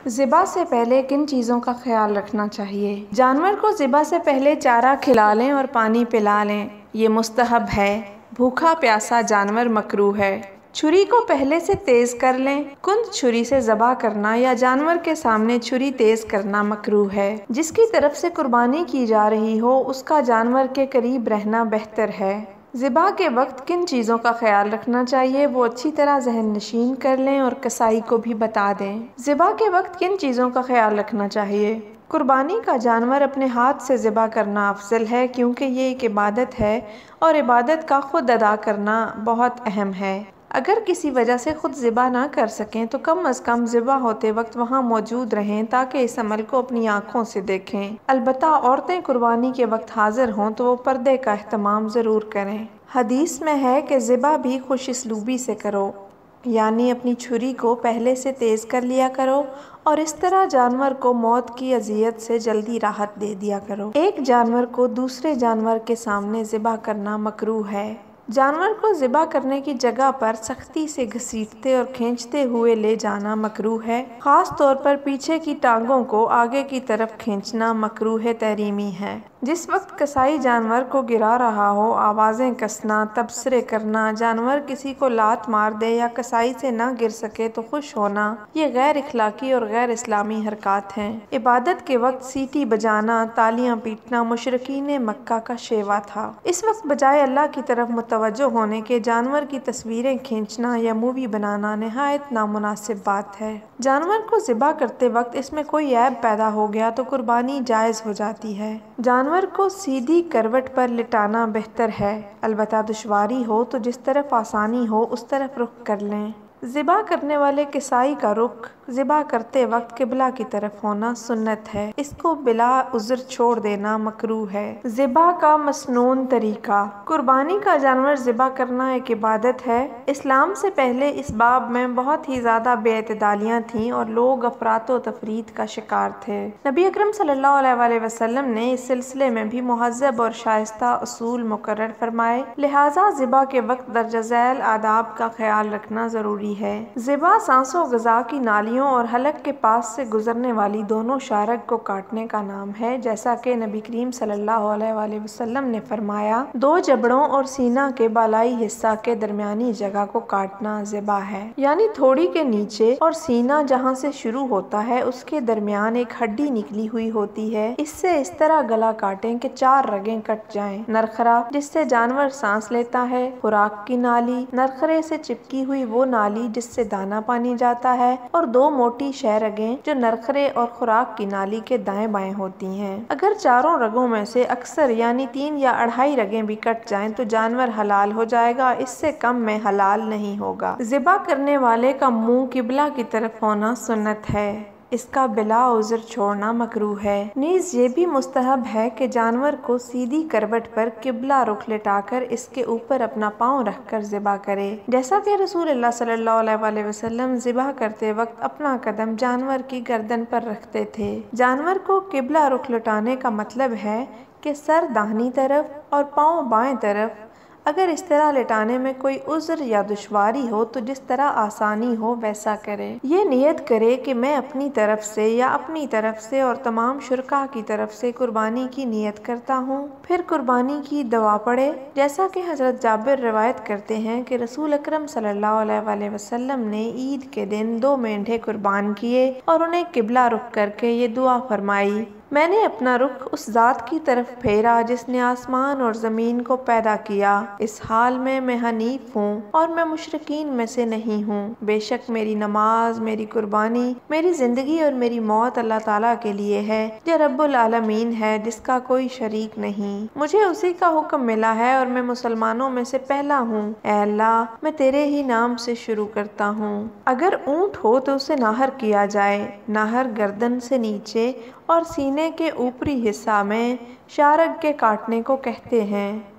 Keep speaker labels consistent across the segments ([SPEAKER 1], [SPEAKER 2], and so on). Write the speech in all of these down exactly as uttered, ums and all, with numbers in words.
[SPEAKER 1] ذبح سے پہلے کن چیزوں کا خیال رکھنا چاہیے؟ جانور کو ذبح سے پہلے چارہ کھلا لیں اور پانی پلا لیں، یہ مستحب ہے۔ بھوکا پیاسا جانور مکروہ ہے۔ چھری کو پہلے سے تیز کر لیں۔ کند چھری سے ذبح کرنا یا جانور کے سامنے چھری تیز کرنا مکروہ ہے۔ جس کی طرف سے قربانی کی جا رہی ہو اس کا جانور کے قریب رہنا بہتر ہے۔ ذبح کے وقت کن چیزوں کا خیال رکھنا چاہیے وہ اچھی طرح ذہن نشین کر لیں اور کسائی کو بھی بتا دیں۔ ذبح کے وقت کن چیزوں کا خیال رکھنا چاہیے؟ قربانی کا جانور اپنے ہاتھ سے ذبح کرنا افضل ہے کیونکہ یہ ایک عبادت ہے اور عبادت کا خود ادا کرنا بہت اہم ہے۔ اگر کسی وجہ سے خود ذبح نہ کر سکیں تو کم از کم ذبح ہوتے وقت وہاں موجود رہیں تاکہ اس عمل کو اپنی آنکھوں سے دیکھیں۔ البتہ عورتیں قربانی کے وقت حاضر ہوں تو وہ پردے کا اہتمام ضرور کریں۔ حدیث میں ہے کہ ذبح بھی خوش اسلوبی سے کرو، یعنی اپنی چھری کو پہلے سے تیز کر لیا کرو اور اس طرح جانور کو موت کی اذیت سے جلدی راحت دے دیا کرو۔ ایک جانور کو دوسرے جانور کے سامنے ذبح کرنا مکروہ ہے۔ جانور کو ذبح کرنے کی جگہ پر سختی سے گھسیٹتے اور کھینچتے ہوئے لے جانا مکروہ ہے۔ خاص طور پر پیچھے کی ٹانگوں کو آگے کی طرف کھینچنا مکروہ تحریمی ہے۔ جس وقت کسائی جانور کو گرا رہا ہو آوازیں کسنا، تبصرے کرنا، جانور کسی کو لات مار دے یا کسائی سے نہ گر سکے تو خوش ہونا، یہ غیر اخلاقی اور غیر اسلامی حرکات ہیں۔ عبادت کے وقت سیٹی بجانا، تالیاں پیٹنا مشرکین مکہ کا شیوا تھا۔ اس وقت بجائے اللہ کی طرف متوجہ ہونے کے جانور کی تصویریں کھینچنا یا مووی بنانا نہایت نامناسب بات ہے۔ جانور کو ذبح کرتے وقت اس میں کوئی عیب پیدا ہو گیا تو قربانی جائز ہو جاتی ہے۔ جانور کو سیدھی کروٹ پر لٹانا بہتر ہے، البتہ دشواری ہو تو جس طرف آسانی ہو اس طرف رخ کر لیں۔ ذبح کرنے والے کسائی کا رخ ذبح کرتے وقت قبلہ کی طرف ہونا سنت ہے، اس کو بلا عذر چھوڑ دینا مکروہ ہے۔ ذبح کا مسنون طریقہ۔ قربانی کا جانور ذبح کرنا ایک عبادت ہے۔ اسلام سے پہلے اس باب میں بہت ہی زیادہ بے اعتدالیاں تھیں اور لوگ افراط و تفریط کا شکار تھے۔ نبی اکرم صلی اللہ علیہ وآلہ وسلم نے اس سلسلے میں بھی مہذب اور شائستہ اصول مقرر فرمائے، لہٰذا ذبح کے وقت درجہ ذیل آداب کا خیال رکھنا ضروری ہے۔ ذبح سانس و غذا کی نالیوں اور حلق کے پاس سے گزرنے والی دونوں شارک کو کاٹنے کا نام ہے، جیسا کہ نبی کریم صلی اللہ علیہ وآلہ وسلم نے فرمایا، دو جبڑوں اور سینہ کے بالائی حصہ کے درمیانی جگہ کو کاٹنا ذبح ہے، یعنی تھوڑی کے نیچے اور سینہ جہاں سے شروع ہوتا ہے اس کے درمیان ایک ہڈی نکلی ہوئی ہوتی ہے، اس سے اس طرح گلا کاٹیں کہ چار رگیں کٹ جائیں۔ نرخرا، جس سے جانور سانس لیتا ہے۔ خوراک کی نالی، نرخرے سے چپکی ہوئی وہ نالی جس سے دانہ پانی جاتا ہے، اور دو موٹی شہ رگیں جو نرخرے اور خوراک کی نالی کے دائیں بائیں ہوتی ہیں۔ اگر چاروں رگوں میں سے اکثر یعنی تین یا اڑھائی رگیں بھی کٹ جائیں تو جانور حلال ہو جائے گا، اس سے کم میں حلال نہیں ہوگا۔ ذبح کرنے والے کا منہ قبلہ کی طرف ہونا سنت ہے، اس کا بلا عذر چھوڑنا مکروہ ہے۔ نیز یہ بھی مستحب ہے کہ جانور کو سیدھی کروٹ پر قبلہ رخ لٹا کر اس کے اوپر اپنا پاؤں رکھ کر ذبح کرے، جیسا کہ رسول اللہ صلی اللہ علیہ وآلہ وسلم ذبح کرتے وقت اپنا قدم جانور کی گردن پر رکھتے تھے۔ جانور کو قبلہ رخ لٹانے کا مطلب ہے کہ سر داہنی طرف اور پاؤں بائیں طرف۔ اگر اس طرح لٹانے میں کوئی عذر یا دشواری ہو تو جس طرح آسانی ہو ویسا کرے۔ یہ نیت کرے کہ میں اپنی طرف سے یا اپنی طرف سے اور تمام شرکاء کی طرف سے قربانی کی نیت کرتا ہوں، پھر قربانی کی دعا پڑھے، جیسا کہ حضرت جابر روایت کرتے ہیں کہ رسول اکرم صلی اللہ علیہ وآلہ وسلم نے عید کے دن دو مینڈھے قربان کیے اور انہیں قبلہ رخ کر کے یہ دعا فرمائی، میں نے اپنا رخ اس ذات کی طرف پھیرا جس نے آسمان اور زمین کو پیدا کیا، اس حال میں میں حنیف ہوں اور میں مشرکین میں سے نہیں ہوں، بے شک میری نماز، میری قربانی، میری زندگی اور میری موت اللہ تعالیٰ کے لیے ہے جو رب العالمین ہے، جس کا کوئی شریک نہیں، مجھے اسی کا حکم ملا ہے اور میں مسلمانوں میں سے پہلا ہوں، اے اللہ میں تیرے ہی نام سے شروع کرتا ہوں۔ اگر اونٹ ہو تو اسے ناہر کیا جائے، ناہر گردن سے نیچے اور سینے کے اوپری حصہ میں شارک کے کاٹنے کو کہتے ہیں۔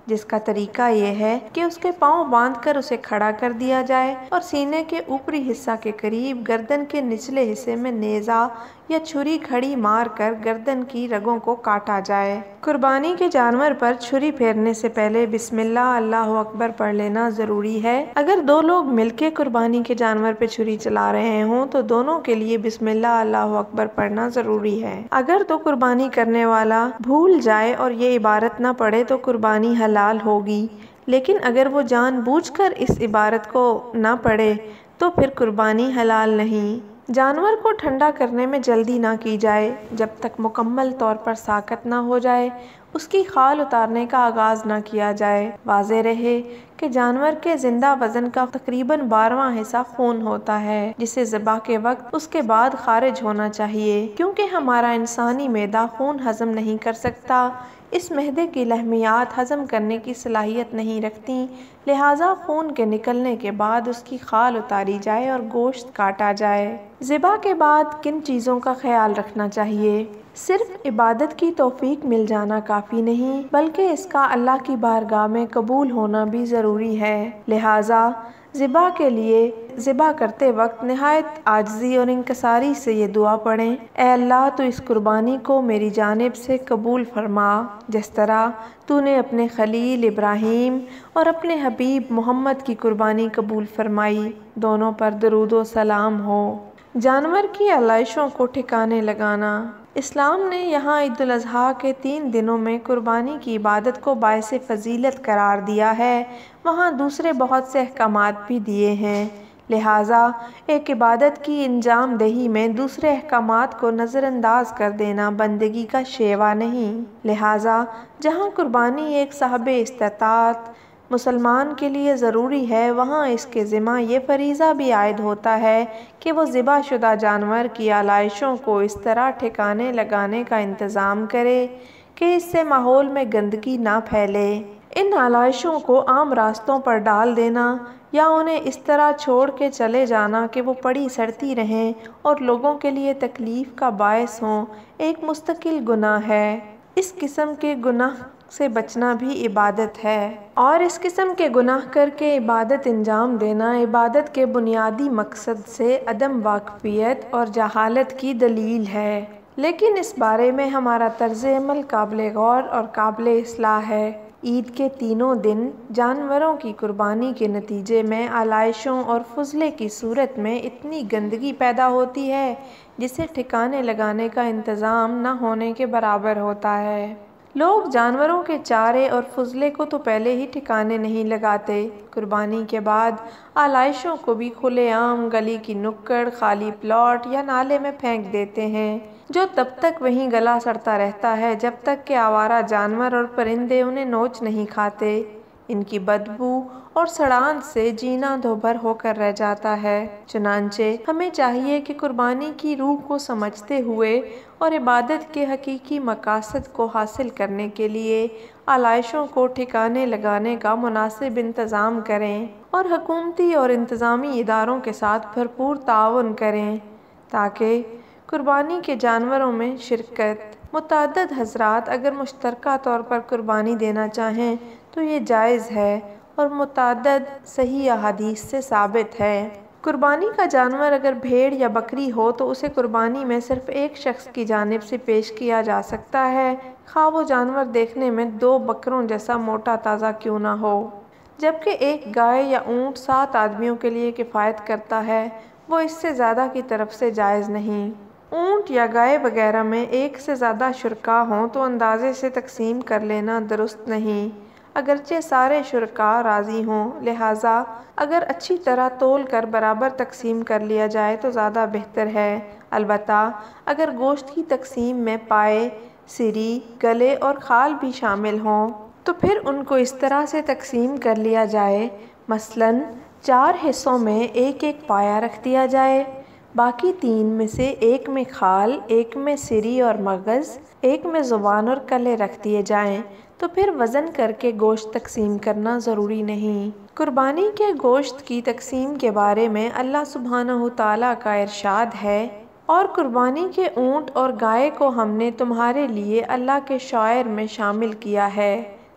[SPEAKER 1] جس کا طریقہ یہ ہے کہ اس کے پاؤں باندھ کر اسے کھڑا کر دیا جائے اور سینے کے اوپری حصہ کے قریب گردن کے نچلے حصے میں نیزہ یا چھری کھڑی مار کر گردن کی رگوں کو کاٹا جائے۔ قربانی کے جانور پر چھری پھیرنے سے پہلے بسم اللہ اللہ اکبر پڑھ لینا ضروری ہے۔ اگر دو لوگ مل کے قربانی کے جانور پہ چھری چلا رہے ہوں تو دونوں کے لیے بسم اللہ اللہ اکبر پڑھنا ضروری ہے۔ اگر تو قربانی کرنے والا بھول جائے اور یہ عبارت نہ پڑھے تو قربانی حلال ہوگی، لیکن اگر وہ جان بوجھ کر اس عبارت کو نہ پڑھے تو پھر قربانی حلال نہیں۔ جانور کو ٹھنڈا کرنے میں جلدی نہ کی جائے جب تک مکمل طور پر ساکت نہ ہو جائے، اس کی کھال اتارنے کا آغاز نہ کیا جائے۔ واضح رہے کہ جانور کے زندہ وزن کا تقریباً بارہواں حصہ خون ہوتا ہے جسے ذبح کے وقت اس کے بعد خارج ہونا چاہیے، کیونکہ ہمارا انسانی معدہ خون ہضم نہیں کر سکتا۔ اس معدے کی لحمیات ہضم کرنے کی صلاحیت نہیں رکھتی، لہٰذا خون کے نکلنے کے بعد اس کی کھال اتاری جائے اور گوشت کاٹا جائے۔ ذبح کے بعد کن چیزوں کا خیال رکھنا چاہیے؟ صرف عبادت کی توفیق مل جانا کافی نہیں بلکہ اس کا اللہ کی بارگاہ میں قبول ہونا بھی ضروری ہے۔ لہٰذا ذبح کے لیے ذبح کرتے وقت نہایت عاجزی اور انکساری سے یہ دعا پڑھیں: اے اللہ تو اس قربانی کو میری جانب سے قبول فرما، جس طرح تو نے اپنے خلیل ابراہیم اور اپنے حبیب محمد کی قربانی قبول فرمائی، دونوں پر درود و سلام ہو۔ جانور کی علائشوں کو ٹھکانے لگانا۔ اسلام نے یہاں عید الاضحیٰ کے تین دنوں میں قربانی کی عبادت کو باعث فضیلت قرار دیا ہے، وہاں دوسرے بہت سے احکامات بھی دیے ہیں، لہٰذا ایک عبادت کی انجام دہی میں دوسرے احکامات کو نظر انداز کر دینا بندگی کا شیوا نہیں۔ لہٰذا جہاں قربانی ایک صاحب استطاعت مسلمان کے لیے ضروری ہے، وہاں اس کے ذمہ یہ فریضہ بھی عائد ہوتا ہے کہ وہ ذبح شدہ جانور کی علائشوں کو اس طرح ٹھکانے لگانے کا انتظام کرے کہ اس سے ماحول میں گندگی نہ پھیلے۔ ان علائشوں کو عام راستوں پر ڈال دینا یا انہیں اس طرح چھوڑ کے چلے جانا کہ وہ پڑی سڑتی رہیں اور لوگوں کے لیے تکلیف کا باعث ہوں، ایک مستقل گناہ ہے۔ اس قسم کے گناہ سے بچنا بھی عبادت ہے، اور اس قسم کے گناہ کر کے عبادت انجام دینا عبادت کے بنیادی مقصد سے عدم واقفیت اور جہالت کی دلیل ہے۔ لیکن اس بارے میں ہمارا طرز عمل قابل غور اور قابل اصلاح ہے۔ عید کے تینوں دن جانوروں کی قربانی کے نتیجے میں علائشوں اور فضلے کی صورت میں اتنی گندگی پیدا ہوتی ہے جسے ٹھکانے لگانے کا انتظام نہ ہونے کے برابر ہوتا ہے۔ لوگ جانوروں کے چارے اور فضلے کو تو پہلے ہی ٹھکانے نہیں لگاتے، قربانی کے بعد علائشوں کو بھی کھلے عام گلی کی نکڑ، خالی پلاٹ یا نالے میں پھینک دیتے ہیں، جو تب تک وہیں گلا سڑتا رہتا ہے جب تک کہ آوارہ جانور اور پرندے انہیں نوچ نہیں کھاتے۔ ان کی بدبو اور سڑان سے جینا دوبھر ہو کر رہ جاتا ہے۔ چنانچہ ہمیں چاہیے کہ قربانی کی روح کو سمجھتے ہوئے اور عبادت کے حقیقی مقاصد کو حاصل کرنے کے لیے علائشوں کو ٹھکانے لگانے کا مناسب انتظام کریں اور حکومتی اور انتظامی اداروں کے ساتھ بھرپور تعاون کریں تاکہ قربانی کے جانوروں میں شرکت۔ متعدد حضرات اگر مشترکہ طور پر قربانی دینا چاہیں تو یہ جائز ہے اور متعدد صحیح احادیث سے ثابت ہے۔ قربانی کا جانور اگر بھیڑ یا بکری ہو تو اسے قربانی میں صرف ایک شخص کی جانب سے پیش کیا جا سکتا ہے، خواہ وہ جانور دیکھنے میں دو بکروں جیسا موٹا تازہ کیوں نہ ہو، جبکہ ایک گائے یا اونٹ سات آدمیوں کے لیے کفایت کرتا ہے، وہ اس سے زیادہ کی طرف سے جائز نہیں۔ اونٹ یا گائے وغیرہ میں ایک سے زیادہ شرکاء ہوں تو اندازے سے تقسیم کر لینا درست نہیں، اگرچہ سارے شرکاء راضی ہوں، لہٰذا اگر اچھی طرح تول کر برابر تقسیم کر لیا جائے تو زیادہ بہتر ہے۔ البتہ اگر گوشت کی تقسیم میں پائے، سری، گلے اور کھال بھی شامل ہوں تو پھر ان کو اس طرح سے تقسیم کر لیا جائے، مثلاً چار حصوں میں ایک ایک پایا رکھ دیا جائے، باقی تین میں سے ایک میں کھال، ایک میں سری اور مغز، ایک میں زبان اور کلے رکھ دیے جائیں، تو پھر وزن کر کے گوشت تقسیم کرنا ضروری نہیں۔ قربانی کے گوشت کی تقسیم کے بارے میں اللہ سبحانہ وتعالیٰ کا ارشاد ہے: اور قربانی کے اونٹ اور گائے کو ہم نے تمہارے لیے اللہ کے شعائر میں شامل کیا ہے،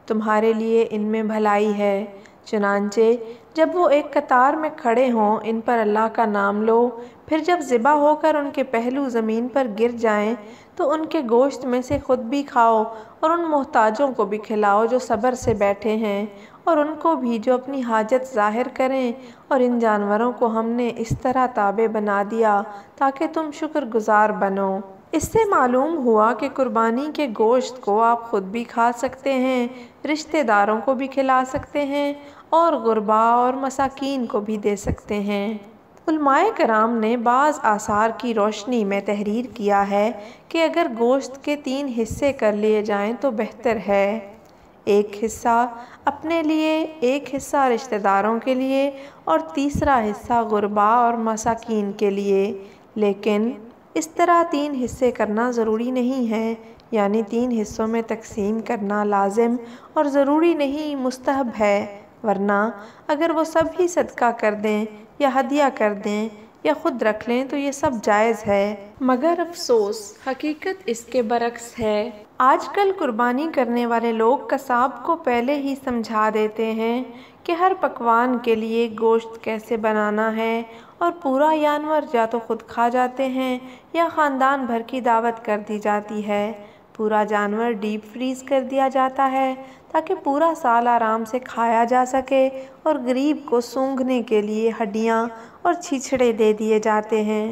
[SPEAKER 1] تمہارے لیے ان میں بھلائی ہے۔ چنانچہ جب وہ ایک قطار میں کھڑے ہوں ان پر اللہ کا نام لو، پھر جب ذبح ہو کر ان کے پہلو زمین پر گر جائیں تو ان کے گوشت میں سے خود بھی کھاؤ اور ان محتاجوں کو بھی کھلاؤ جو صبر سے بیٹھے ہیں، اور ان کو بھی جو اپنی حاجت ظاہر کریں، اور ان جانوروں کو ہم نے اس طرح تابع بنا دیا تاکہ تم شکر گزار بنو۔ اس سے معلوم ہوا کہ قربانی کے گوشت کو آپ خود بھی کھا سکتے ہیں، رشتہ داروں کو بھی کھلا سکتے ہیں اور غرباء اور مساکین کو بھی دے سکتے ہیں۔ علماء کرام نے بعض آثار کی روشنی میں تحریر کیا ہے کہ اگر گوشت کے تین حصے کر لیے جائیں تو بہتر ہے، ایک حصہ اپنے لیے، ایک حصہ رشتہ داروں کے لیے اور تیسرا حصہ غرباء اور مساکین کے لیے۔ لیکن اس طرح تین حصے کرنا ضروری نہیں ہے، یعنی تین حصوں میں تقسیم کرنا لازم اور ضروری نہیں، مستحب ہے، ورنہ اگر وہ سب ہی صدقہ کر دیں یا ہدیہ کر دیں یا خود رکھ لیں تو یہ سب جائز ہے۔ مگر افسوس حقیقت اس کے برعکس ہے۔ آج کل قربانی کرنے والے لوگ قصاب کو پہلے ہی سمجھا دیتے ہیں کہ ہر پکوان کے لیے گوشت کیسے بنانا ہے، اور پورا جانور یا تو خود کھا جاتے ہیں یا خاندان بھر کی دعوت کر دی جاتی ہے۔ پورا جانور ڈیپ فریز کر دیا جاتا ہے تاکہ پورا سال آرام سے کھایا جا سکے، اور غریب کو سونگھنے کے لیے ہڈیاں اور چھچھڑے دے دیے جاتے ہیں۔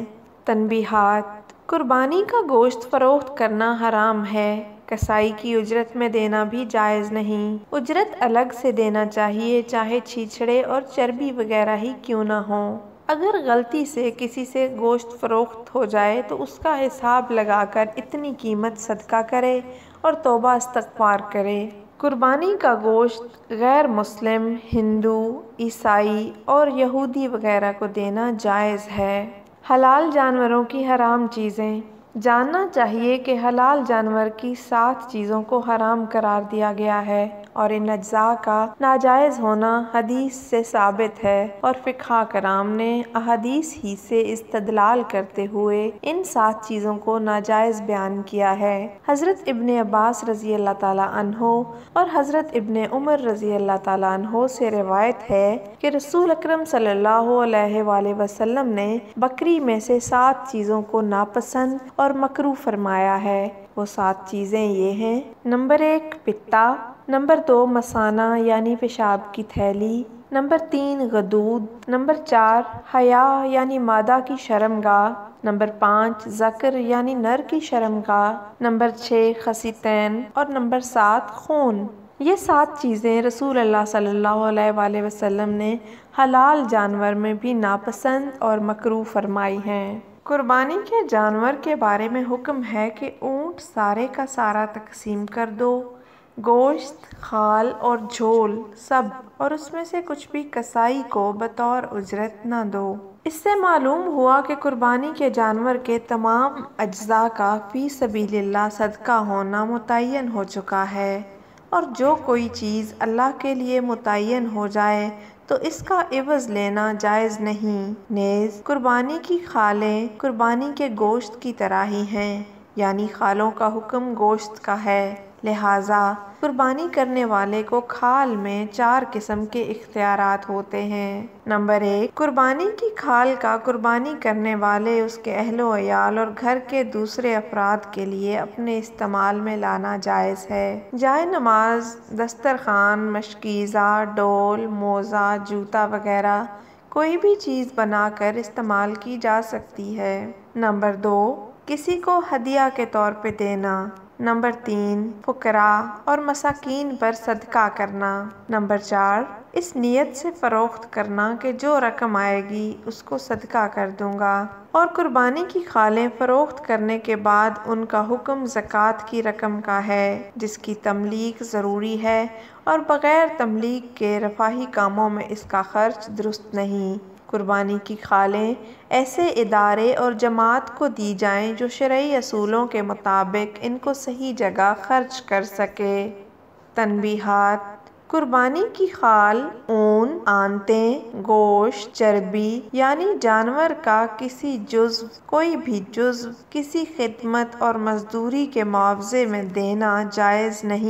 [SPEAKER 1] تنبیہات: قربانی کا گوشت فروخت کرنا حرام ہے، کسائی کی اجرت میں دینا بھی جائز نہیں۔ اجرت الگ سے دینا چاہیے، چاہے چھیچھڑے اور چربی وغیرہ ہی کیوں نہ ہوں۔ اگر غلطی سے کسی سے گوشت فروخت ہو جائے تو اس کا حساب لگا کر اتنی قیمت صدقہ کرے اور توبہ استغفار کرے۔ قربانی کا گوشت غیر مسلم، ہندو، عیسائی اور یہودی وغیرہ کو دینا جائز ہے۔ حلال جانوروں کی حرام چیزیں: جاننا چاہیے کہ حلال جانور کی سات چیزوں کو حرام قرار دیا گیا ہے، اور ان اجزاء کا ناجائز ہونا حدیث سے ثابت ہے، اور فقہاء کرام نے احادیث ہی سے استدلال کرتے ہوئے ان سات چیزوں کو ناجائز بیان کیا ہے۔ حضرت ابن عباس رضی اللہ تعالیٰ عنہ اور حضرت ابن عمر رضی اللہ تعالیٰ عنہ سے روایت ہے کہ رسول اکرم صلی اللہ علیہ وآلہ وسلم نے بکری میں سے سات چیزوں کو ناپسند اور مکروہ فرمایا ہے۔ وہ سات چیزیں یہ ہیں: نمبر ایک پتا، نمبر دو مثانہ یعنی پیشاب کی تھیلی، نمبر تین غدود، نمبر چار حیا یعنی مادہ کی شرمگاہ، نمبر پانچ ذکر یعنی نر کی شرمگاہ، نمبر چھ خصیتین اور نمبر سات خون۔ یہ سات چیزیں رسول اللہ صلی اللہ علیہ وآلہ وسلم نے حلال جانور میں بھی ناپسند اور مکروہ فرمائی ہیں۔ قربانی کے جانور کے بارے میں حکم ہے کہ اونٹ سارے کا سارا تقسیم کر دو، گوشت، خال اور جھول سب، اور اس میں سے کچھ بھی کسائی کو بطور اجرت نہ دو۔ اس سے معلوم ہوا کہ قربانی کے جانور کے تمام اجزاء کا فی سبیل اللہ صدقہ ہونا متعین ہو چکا ہے، اور جو کوئی چیز اللہ کے لیے متعین ہو جائے تو اس کا عوض لینا جائز نہیں۔ نیز قربانی کی خالیں قربانی کے گوشت کی طرح ہی ہیں، یعنی خالوں کا حکم گوشت کا ہے، لہٰذا قربانی کرنے والے کو کھال میں چار قسم کے اختیارات ہوتے ہیں۔ نمبر ایک، قربانی کی کھال کا قربانی کرنے والے، اس کے اہل و عیال اور گھر کے دوسرے افراد کے لیے اپنے استعمال میں لانا جائز ہے۔ جائے نماز، دسترخوان، مشکیزہ، ڈول، موزہ، جوتا وغیرہ کوئی بھی چیز بنا کر استعمال کی جا سکتی ہے۔ نمبر دو، کسی کو ہدیہ کے طور پہ دینا۔ نمبر تین، فقراء اور مساکین پر صدقہ کرنا۔ نمبر چار، اس نیت سے فروخت کرنا کہ جو رقم آئے گی اس کو صدقہ کر دوں گا۔ اور قربانی کی خالیں فروخت کرنے کے بعد ان کا حکم زکوٰۃ کی رقم کا ہے، جس کی تملیک ضروری ہے، اور بغیر تملیک کے رفاہی کاموں میں اس کا خرچ درست نہیں۔ قربانی کی خالیں ایسے ادارے اور جماعت کو دی جائیں جو شرعی اصولوں کے مطابق ان کو صحیح جگہ خرچ کر سکے۔ تنبیہات: قربانی کی خال اون، آنتیں، گوشت، چربی یعنی جانور کا کسی جزو، کوئی بھی جزو کسی خدمت اور مزدوری کے معاوضے میں دینا جائز نہیں۔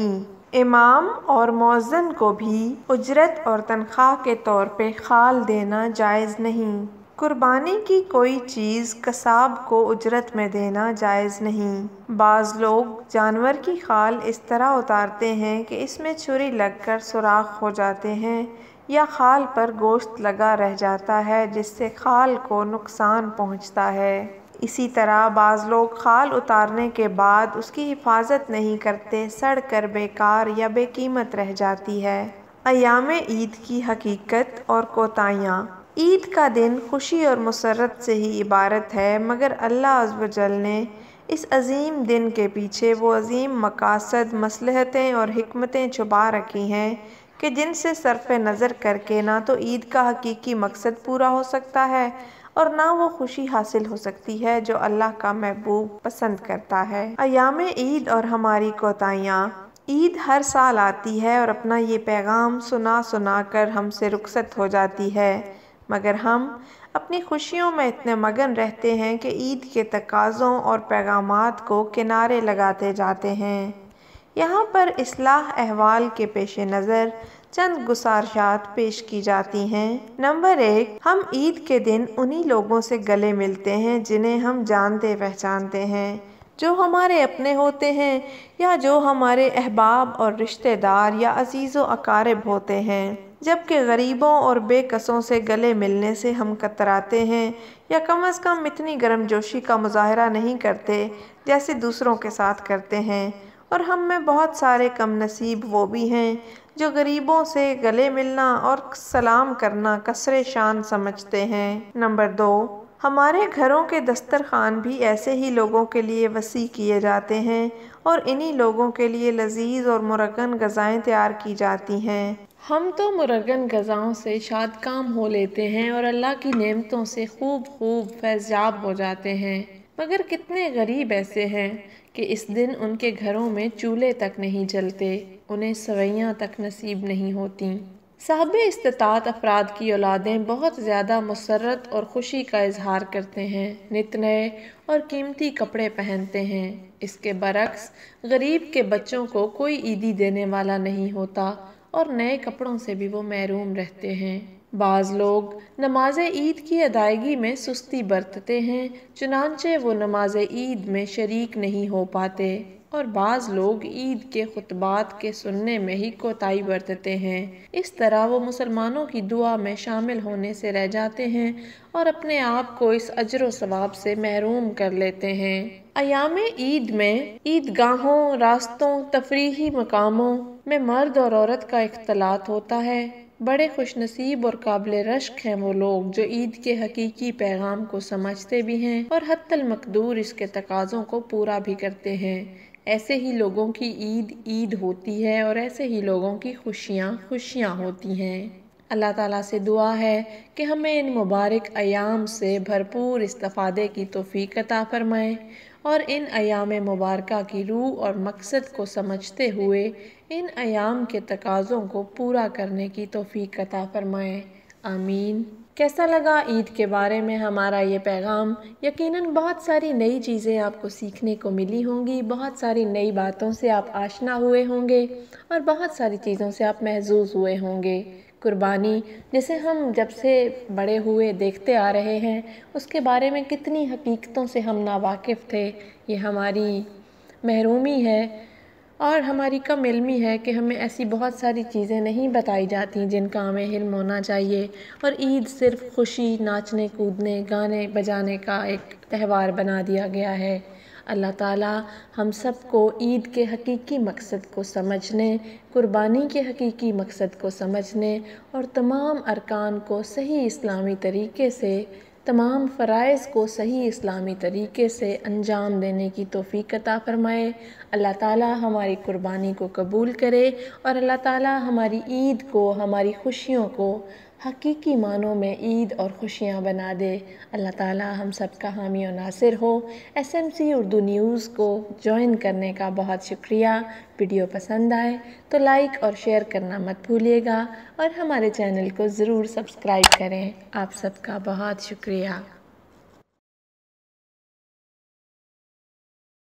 [SPEAKER 1] امام اور مؤذن کو بھی اجرت اور تنخواہ کے طور پہ خال دینا جائز نہیں۔ قربانی کی کوئی چیز قصاب کو اجرت میں دینا جائز نہیں۔ بعض لوگ جانور کی خال اس طرح اتارتے ہیں کہ اس میں چھری لگ کر سوراخ ہو جاتے ہیں یا خال پر گوشت لگا رہ جاتا ہے جس سے خال کو نقصان پہنچتا ہے۔ اسی طرح بعض لوگ خال اتارنے کے بعد اس کی حفاظت نہیں کرتے، سڑ کر بیکار یا بے قیمت رہ جاتی ہے۔ ایام عید کی حقیقت اور کوتاہیاں۔ عید کا دن خوشی اور مسرت سے ہی عبارت ہے، مگر اللہ عز و جل نے اس عظیم دن کے پیچھے وہ عظیم مقاصد، مصلحتیں اور حکمتیں چھپا رکھی ہیں کہ جن سے صرف نظر کر کے نہ تو عید کا حقیقی مقصد پورا ہو سکتا ہے اور نہ وہ خوشی حاصل ہو سکتی ہے جو اللہ کا محبوب پسند کرتا ہے۔ ایام عید اور ہماری کوتاہیاں۔ عید ہر سال آتی ہے اور اپنا یہ پیغام سنا سنا کر ہم سے رخصت ہو جاتی ہے، مگر ہم اپنی خوشیوں میں اتنے مگن رہتے ہیں کہ عید کے تقاضوں اور پیغامات کو کنارے لگاتے جاتے ہیں۔ یہاں پر اصلاح احوال کے پیش نظر چند گزارشات پیش کی جاتی ہیں۔ نمبر ایک، ہم عید کے دن انہی لوگوں سے گلے ملتے ہیں جنہیں ہم جانتے پہچانتے ہیں، جو ہمارے اپنے ہوتے ہیں یا جو ہمارے احباب اور رشتہ دار یا عزیز و اقارب ہوتے ہیں، جبکہ غریبوں اور بے کسوں سے گلے ملنے سے ہم کتراتے ہیں یا کم از کم اتنی گرم جوشی کا مظاہرہ نہیں کرتے جیسے دوسروں کے ساتھ کرتے ہیں، اور ہم میں بہت سارے کم نصیب وہ بھی ہیں جو غریبوں سے گلے ملنا اور سلام کرنا کسرِ شان سمجھتے ہیں۔ نمبر دو، ہمارے گھروں کے دسترخوان بھی ایسے ہی لوگوں کے لیے وسیع کیے جاتے ہیں اور انہی لوگوں کے لیے لذیذ اور مرغن غذائیں تیار کی جاتی ہیں۔ ہم تو مرغن غذاؤں سے شاد کام ہو لیتے ہیں اور اللہ کی نعمتوں سے خوب خوب فیض یاب ہو جاتے ہیں، مگر کتنے غریب ایسے ہیں کہ اس دن ان کے گھروں میں چولہے تک نہیں جلتے، انہیں سوئیاں تک نصیب نہیں ہوتیں۔ صاحب استطاعت افراد کی اولادیں بہت زیادہ مسرت اور خوشی کا اظہار کرتے ہیں، نت نئے اور قیمتی کپڑے پہنتے ہیں۔ اس کے برعکس غریب کے بچوں کو کوئی عیدی دینے والا نہیں ہوتا اور نئے کپڑوں سے بھی وہ محروم رہتے ہیں۔ بعض لوگ نماز عید کی ادائیگی میں سستی برتتے ہیں، چنانچہ وہ نماز عید میں شریک نہیں ہو پاتے، اور بعض لوگ عید کے خطبات کے سننے میں ہی کوتاہی برتتے ہیں۔ اس طرح وہ مسلمانوں کی دعا میں شامل ہونے سے رہ جاتے ہیں اور اپنے آپ کو اس اجر و ثواب سے محروم کر لیتے ہیں۔ ایام عید میں عیدگاہوں، راستوں، تفریحی مقاموں میں مرد اور عورت کا اختلاط ہوتا ہے۔ بڑے خوش نصیب اور قابل رشک ہیں وہ لوگ جو عید کے حقیقی پیغام کو سمجھتے بھی ہیں اور حتی المقدور اس کے تقاضوں کو پورا بھی کرتے ہیں۔ ایسے ہی لوگوں کی عید عید ہوتی ہے اور ایسے ہی لوگوں کی خوشیاں خوشیاں ہوتی ہیں۔ اللہ تعالیٰ سے دعا ہے کہ ہمیں ان مبارک ایام سے بھرپور استفادے کی توفیق عطا فرمائے اور ان ایام مبارکہ کی روح اور مقصد کو سمجھتے ہوئے ان ایام کے تقاضوں کو پورا کرنے کی توفیق عطا فرمائے، آمین۔ کیسا لگا عید کے بارے میں ہمارا یہ پیغام؟ یقیناً بہت ساری نئی چیزیں آپ کو سیکھنے کو ملی ہوں گی، بہت ساری نئی باتوں سے آپ آشنا ہوئے ہوں گے اور بہت ساری چیزوں سے آپ محظوظ ہوئے ہوں گے۔ قربانی جسے ہم جب سے بڑے ہوئے دیکھتے آ رہے ہیں، اس کے بارے میں کتنی حقیقتوں سے ہم ناواقف تھے، یہ ہماری محرومی ہے اور ہماری کم علمی ہے کہ ہمیں ایسی بہت ساری چیزیں نہیں بتائی جاتی جن کا ہمیں علم ہونا چاہیے، اور عید صرف خوشی، ناچنے کودنے، گانے بجانے کا ایک تہوار بنا دیا گیا ہے۔ اللہ تعالیٰ ہم سب کو عید کے حقیقی مقصد کو سمجھنے، قربانی کے حقیقی مقصد کو سمجھنے اور تمام ارکان کو صحیح اسلامی طریقے سے، تمام فرائض کو صحیح اسلامی طریقے سے انجام دینے کی توفیق عطا فرمائے۔ اللہ تعالیٰ ہماری قربانی کو قبول کرے اور اللہ تعالیٰ ہماری عید کو، ہماری خوشیوں کو حقیقی معنوں میں عید اور خوشیاں بنا دے۔ اللہ تعالیٰ ہم سب کا حامی و ناصر ہو۔ S M C Urdu news کو جوائن کرنے کا بہت شکریہ۔ ویڈیو پسند آئے تو لائک اور شیئر کرنا مت بھولیے گا اور ہمارے چینل کو ضرور سبسکرائب کریں۔ آپ سب کا بہت شکریہ۔